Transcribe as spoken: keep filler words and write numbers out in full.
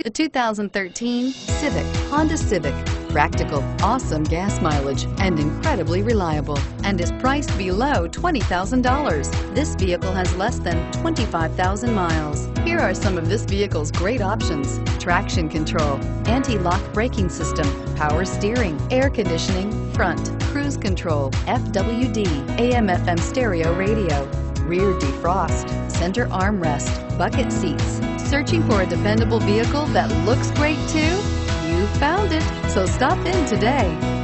The two thousand thirteen Civic, Honda Civic. Practical, awesome gas mileage, and incredibly reliable, and is priced below twenty thousand dollars. This vehicle has less than twenty-five thousand miles. Here are some of this vehicle's great options: traction control, anti-lock braking system, power steering, air conditioning, front, cruise control, F W D, A M F M stereo radio, rear defrost, center armrest, bucket seats. Searching for a dependable vehicle that looks great too? You found it, so stop in today.